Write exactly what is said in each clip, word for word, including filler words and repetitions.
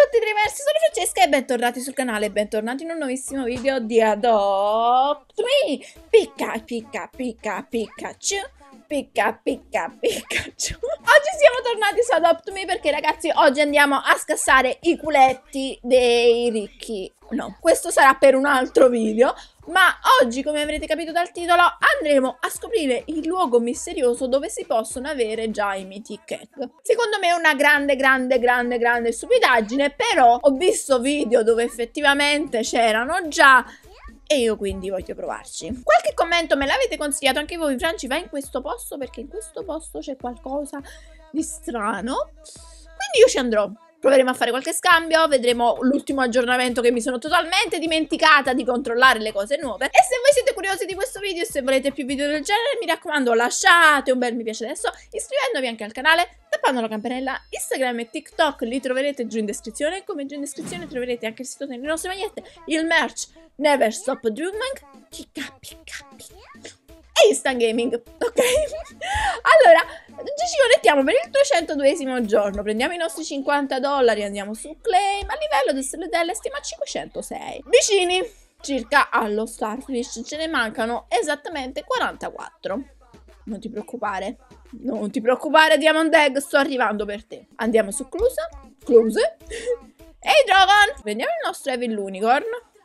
tutti Dreamers, sono Francesca e bentornati sul canale, bentornati in un nuovissimo video di Adopt Me. Picca, picca, picca, Pikachu, picca, picca, Pikachu. Oggi siamo tornati su Adopt Me perché ragazzi oggi andiamo a scassare i culetti dei ricchi. No, questo sarà per un altro video, ma oggi, come avrete capito dal titolo, andremo a scoprire il luogo misterioso dove si possono avere già i Mythic Egg. Secondo me è una grande, grande, grande, grande stupidaggine, però ho visto video dove effettivamente c'erano già e io quindi voglio provarci. Qualche commento me l'avete consigliato anche voi, Franci, vai in questo posto perché in questo posto c'è qualcosa di strano. Quindi io ci andrò. Proveremo a fare qualche scambio, vedremo l'ultimo aggiornamento che mi sono totalmente dimenticata di controllare le cose nuove. E se voi siete curiosi di questo video e se volete più video del genere, mi raccomando lasciate un bel mi piace adesso, iscrivendovi anche al canale, tappando la campanella. Instagram e TikTok li troverete giù in descrizione, come giù in descrizione troverete anche il sito delle nostre magliette, il merch Never Stop Dreaming, picca picca picca, e Instant Gaming, ok? Allora, ci connettiamo per il trecentoduesimo giorno, prendiamo i nostri cinquanta dollari, andiamo su Claim, a livello di stelle stiamo a cinquecentosei. Vicini circa allo Starfish, ce ne mancano esattamente quarantaquattro. Non ti preoccupare, non ti preoccupare Diamond Egg, sto arrivando per te. Andiamo su Cluse, Cluse, ehi Dragon, prendiamo il nostro Evil Unicorn.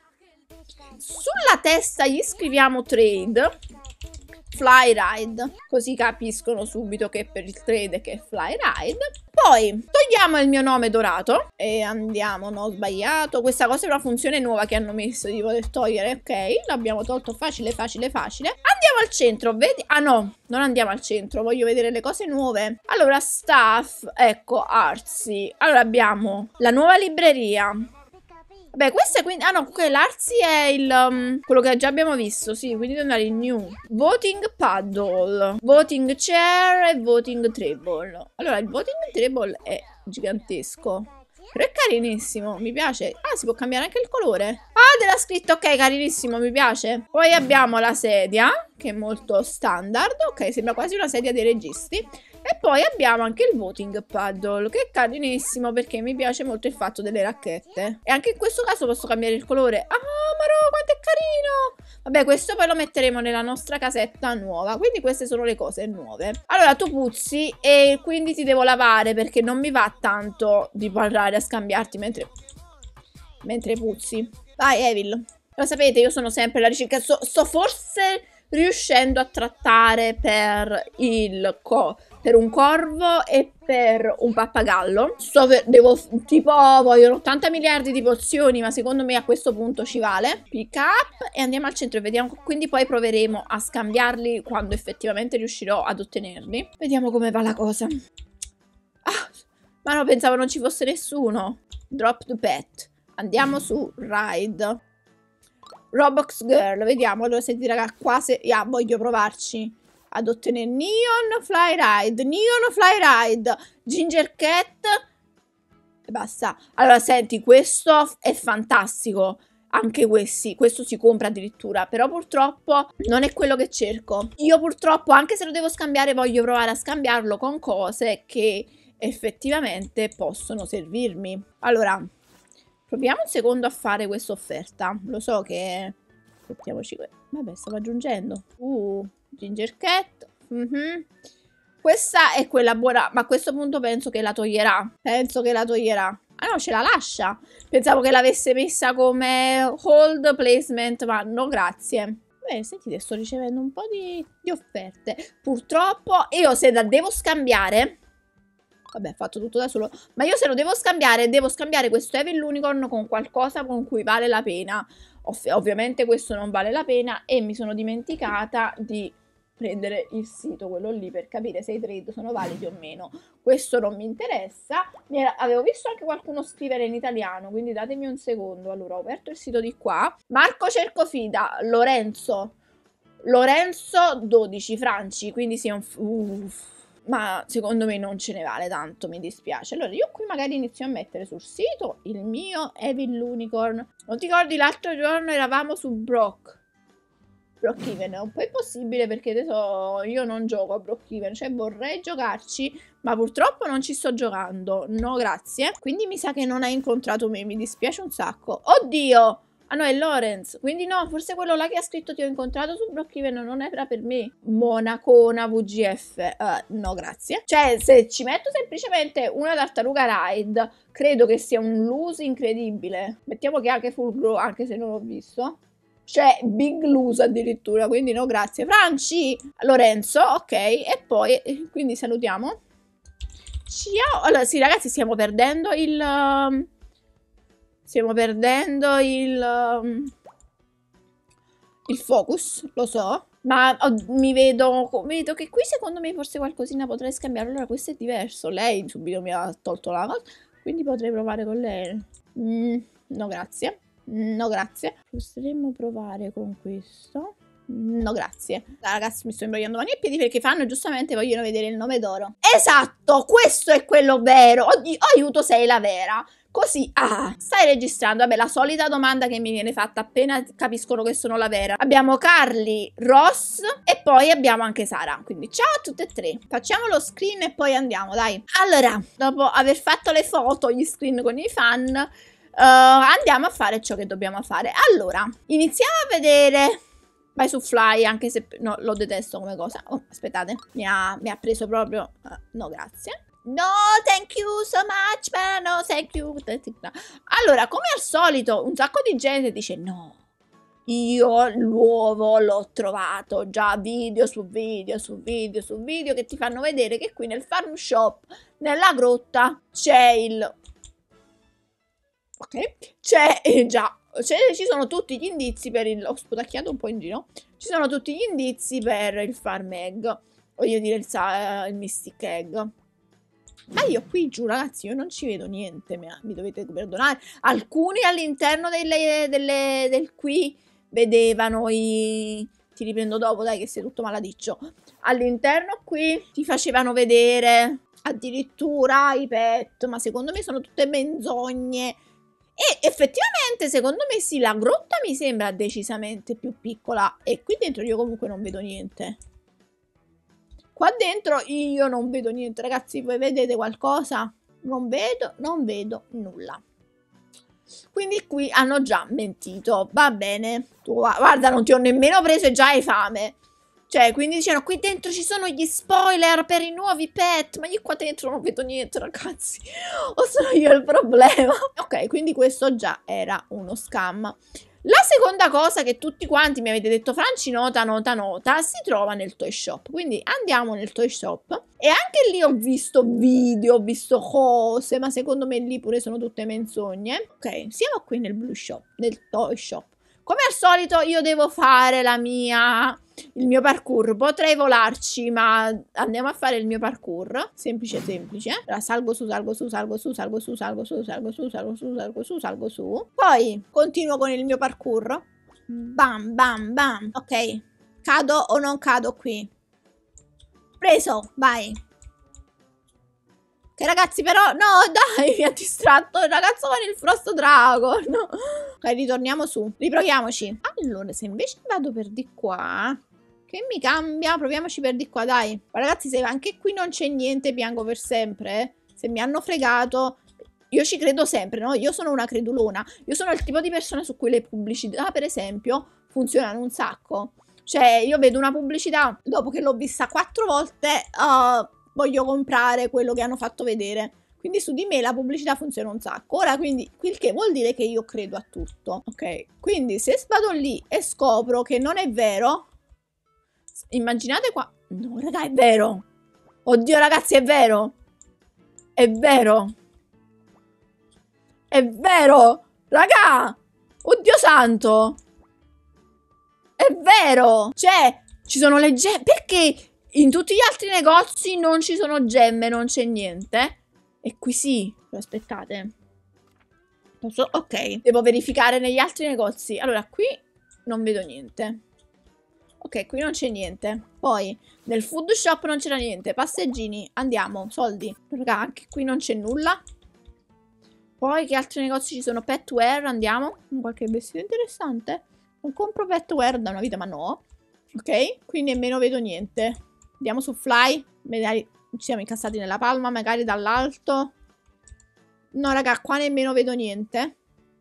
Sulla testa gli scriviamo Trade Fly Ride, così capiscono subito che per il trade che è Fly Ride. Poi togliamo il mio nome dorato e andiamo, no, ho sbagliato, questa cosa è una funzione nuova che hanno messo di poter togliere, ok, l'abbiamo tolto facile facile facile. Andiamo al centro, vedi, ah no, non andiamo al centro, voglio vedere le cose nuove. Allora staff, ecco, Artsy, allora abbiamo la nuova libreria. Beh, questa è quindi... Ah no, l'Artsy è il... Um, quello che già abbiamo visto, sì, quindi devo andare in New. Voting Paddle, Voting Chair e Voting Table. Allora, il Voting Table è gigantesco, però è carinissimo, mi piace. Ah, si può cambiare anche il colore. Ah, della scritta, ok, carinissimo, mi piace. Poi abbiamo la sedia, che è molto standard, ok, sembra quasi una sedia dei registi. E poi abbiamo anche il Voting Paddle, che è carinissimo perché mi piace molto il fatto delle racchette. E anche in questo caso posso cambiare il colore. Ah, ma no, quanto è carino! Vabbè, questo poi lo metteremo nella nostra casetta nuova. Quindi queste sono le cose nuove. Allora, tu puzzi e quindi ti devo lavare perché non mi va tanto di parlare a scambiarti mentre, mentre puzzi. Vai, Evil. Lo sapete, io sono sempre alla ricerca. So, sto forse riuscendo a trattare per il co... per un corvo e per un pappagallo. So, devo tipo vogliono ottanta miliardi di pozioni, ma secondo me a questo punto ci vale. Pick up e andiamo al centro e vediamo, quindi poi proveremo a scambiarli quando effettivamente riuscirò ad ottenerli. Vediamo come va la cosa. Ah, ma no, pensavo non ci fosse nessuno. Drop the pet. Andiamo su Ride. Roblox Girl, vediamo. Allora senti raga, qua se yeah, voglio provarci ad ottenere Neon Fly Ride, Neon Fly Ride, Ginger Cat e basta. Allora senti, questo è fantastico, anche questi, questo si compra addirittura, però purtroppo non è quello che cerco. Io purtroppo, anche se lo devo scambiare, voglio provare a scambiarlo con cose che effettivamente possono servirmi. Allora, proviamo un secondo a fare questa offerta. Lo so che... Mettiamoci qui. Vabbè, stavo aggiungendo. Uh... Ginger Cat, mm-hmm. Questa è quella buona, ma a questo punto penso che la toglierà. Penso che la toglierà. Ah no, ce la lascia. Pensavo che l'avesse messa come hold placement, ma no, grazie. Beh, sentite, sto ricevendo un po' di, di offerte. Purtroppo io se la devo scambiare... Vabbè, fatto tutto da solo. Ma io se lo devo scambiare, devo scambiare questo Evil Unicorn con qualcosa con cui vale la pena. Ov- ovviamente questo non vale la pena e mi sono dimenticata di prendere il sito, quello lì, per capire se i trade sono validi o meno. Questo non mi interessa. Mi era, avevo visto anche qualcuno scrivere in italiano, quindi datemi un secondo. Allora, ho aperto il sito di qua. Marco Cercofida, Lorenzo. Lorenzo dodici, Franci, quindi sia un... Uff. Ma secondo me non ce ne vale tanto, mi dispiace. Allora io qui magari inizio a mettere sul sito il mio Evil Unicorn. Non ti ricordi l'altro giorno eravamo su Brock? Brookhaven è un po' impossibile perché adesso io non gioco a Brookhaven, cioè vorrei giocarci, ma purtroppo non ci sto giocando. No, grazie. Quindi mi sa che non hai incontrato me, mi dispiace un sacco. Oddio! Ah no, è Lorenz. Quindi no, forse quello là che ha scritto ti ho incontrato su Brookhaven non era per me. Monacona V G F. Uh, no, grazie. Cioè, se ci metto semplicemente una tartaruga ride, credo che sia un lose incredibile. Mettiamo che anche full grow, anche se non l'ho visto. C'è Big Lose addirittura, quindi no grazie. Franci, Lorenzo, ok, e poi, quindi salutiamo. Ciao, allora sì ragazzi stiamo perdendo il... Um, stiamo perdendo il... Um, il focus, lo so, ma oh, mi vedo, vedo che qui secondo me forse qualcosina potrei scambiare. Allora questo è diverso, lei subito mi ha tolto la cosa, quindi potrei provare con lei. Mm, no grazie. No grazie. Potremmo provare con questo. No grazie. Ah, ragazzi mi sto imbrogliando mani e piedi perché fanno giustamente vogliono vedere il nome d'oro. Esatto, questo è quello vero. Oddio, aiuto, sei la vera. Così, ah, stai registrando. Vabbè, la solita domanda che mi viene fatta appena capiscono che sono la vera. Abbiamo Carly, Ross e poi abbiamo anche Sara. Quindi ciao a tutte e tre. Facciamo lo screen e poi andiamo, dai. Allora, dopo aver fatto le foto, gli screen con i fan... Uh, andiamo a fare ciò che dobbiamo fare. Allora, iniziamo a vedere. Vai su Fly, anche se no, lo detesto come cosa. Oh, aspettate, mi ha, mi ha preso proprio. Uh, no, grazie. No, thank you so much, ma no, thank you. Allora, come al solito, un sacco di gente dice no. Io l'uovo l'ho trovato. Già video su video su video su video che ti fanno vedere che qui nel farm shop, nella grotta, c'è il... Ok, c'è eh, già, ci sono tutti gli indizi per il... Ho sputacchiato un po' in giro. Ci sono tutti gli indizi per il farm egg. Voglio dire il, uh, il mystic egg. Ma io qui giù, ragazzi, io non ci vedo niente. Mi, mi dovete perdonare. Alcuni all'interno delle, delle, del qui vedevano i... Ti riprendo dopo, dai, che sei tutto maladiccio. All'interno qui ti facevano vedere addirittura i pet. Ma secondo me sono tutte menzogne. E effettivamente, secondo me sì, la grotta mi sembra decisamente più piccola. E qui dentro io comunque non vedo niente. Qua dentro io non vedo niente. Ragazzi, voi vedete qualcosa? Non vedo, non vedo nulla. Quindi qui hanno già mentito. Va bene. Tu, guarda, non ti ho nemmeno preso e già hai fame. Cioè, quindi dicevano, qui dentro ci sono gli spoiler per i nuovi pet. Ma io qua dentro non vedo niente, ragazzi. O sono io il problema? Ok, quindi questo già era uno scam. La seconda cosa che tutti quanti mi avete detto, Franci, nota, nota, nota, si trova nel toy shop. Quindi andiamo nel toy shop. E anche lì ho visto video, ho visto cose, ma secondo me lì pure sono tutte menzogne. Ok, siamo qui nel blue shop, nel toy shop. Come al solito io devo fare la mia... il mio parkour. Potrei volarci, ma andiamo a fare il mio parkour. Semplice, semplice. Allora, salgo su, salgo su, salgo su, salgo su, salgo su, salgo su, salgo su, salgo su, salgo su. Poi continuo con il mio parkour. Bam, bam, bam. Ok. Cado o non cado qui? Preso, vai. Ok, ragazzi, però... No, dai, mi ha distratto il ragazzo con il Frost Dragon. No. Ok, ritorniamo su. Riproviamoci. Allora, se invece vado per di qua... Che mi cambia? Proviamoci per di qua, dai. Ma ragazzi, se anche qui non c'è niente, piango per sempre. Eh? Se mi hanno fregato... Io ci credo sempre, no? Io sono una credulona. Io sono il tipo di persona su cui le pubblicità, per esempio, funzionano un sacco. Cioè, io vedo una pubblicità, dopo che l'ho vista quattro volte... Uh, voglio comprare quello che hanno fatto vedere. Quindi su di me la pubblicità funziona un sacco. Ora quindi, quel che vuol dire che io credo a tutto. Ok, quindi se vado lì e scopro che non è vero, immaginate qua. No raga, è vero. Oddio ragazzi, è vero. È vero. È vero. Raga. Oddio santo. È vero. Cioè, ci sono le gemme. Perché... in tutti gli altri negozi non ci sono gemme, non c'è niente. E qui sì. Aspettate. Posso? Ok. Devo verificare negli altri negozi. Allora, qui non vedo niente. Ok, qui non c'è niente. Poi, nel food shop non c'era niente. Passeggini, andiamo, soldi. Raga, anche qui non c'è nulla. Poi, che altri negozi ci sono? Petware, andiamo. Qualche vestito interessante. Non compro petware da una vita, ma no. Ok, qui nemmeno vedo niente. Andiamo su Fly. Magari ci siamo incassati nella palma, magari dall'alto. No, raga, qua nemmeno vedo niente.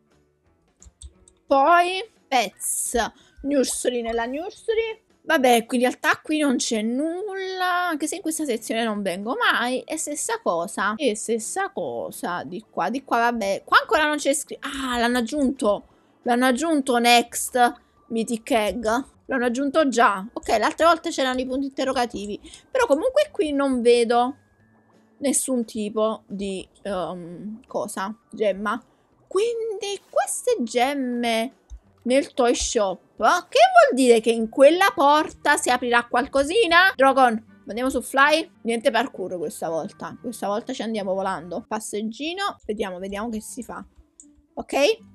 Poi, Pets. Nursery nella nursery. Vabbè, qui in realtà qui non c'è nulla, anche se in questa sezione non vengo mai. E stessa cosa. E stessa cosa. Di qua, di qua, vabbè. Qua ancora non c'è scritto. Ah, l'hanno aggiunto. L'hanno aggiunto Next Mythic Egg. L'hanno aggiunto già. Ok, le altre volte c'erano i punti interrogativi. Però comunque qui non vedo nessun tipo di um, cosa. Gemma. Quindi queste gemme nel toy shop, che vuol dire che in quella porta si aprirà qualcosina? Dragon, andiamo su Fly. Niente parkour questa volta. Questa volta ci andiamo volando. Passeggino. Vediamo, vediamo che si fa. Ok?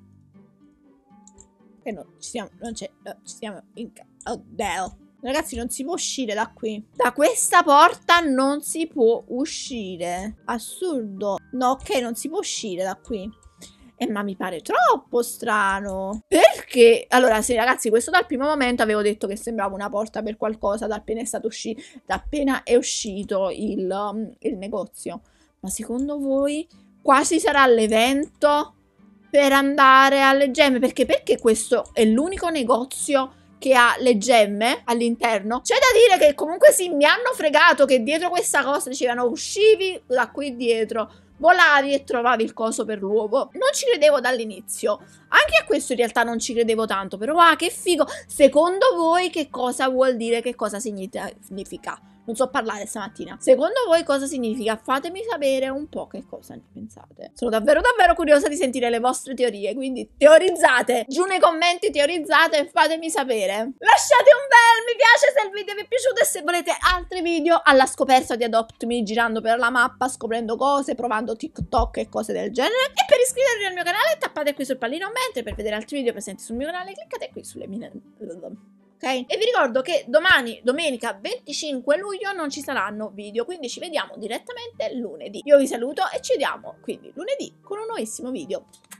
Che no, ci siamo, non c'è, no, ci siamo in... Oddio. Ragazzi, non si può uscire da qui. Da questa porta non si può uscire. Assurdo. No, ok, non si può uscire da qui. Eh, ma mi pare troppo strano. Perché? Allora, sì, ragazzi, questo dal primo momento avevo detto che sembrava una porta per qualcosa da appena è stato uscito, da appena è uscito il, um, il negozio. Ma secondo voi quasi sarà l'evento per andare alle gemme? Perché? Perché questo è l'unico negozio che ha le gemme all'interno. C'è da dire che comunque sì, mi hanno fregato che dietro questa cosa dicevano uscivi da qui dietro, volavi e trovavi il coso per l'uovo. Non ci credevo dall'inizio. Anche a questo in realtà non ci credevo tanto. Però ah, che figo. Secondo voi che cosa vuol dire? Che cosa significa? Non so parlare stamattina. Secondo voi cosa significa? Fatemi sapere un po' che cosa ne pensate. Sono davvero davvero curiosa di sentire le vostre teorie. Quindi teorizzate. Giù nei commenti teorizzate e fatemi sapere. Lasciate un bel mi piace se il video vi è piaciuto e se volete altri video alla scoperta di Adopt Me, girando per la mappa, scoprendo cose, provando TikTok e cose del genere. E per iscrivervi al mio canale tappate qui sul pallino mentre, per vedere altri video presenti sul mio canale cliccate qui sulle mine... Ok? E vi ricordo che domani, domenica venticinque luglio, non ci saranno video, quindi ci vediamo direttamente lunedì. Io vi saluto e ci vediamo quindi lunedì con un nuovissimo video.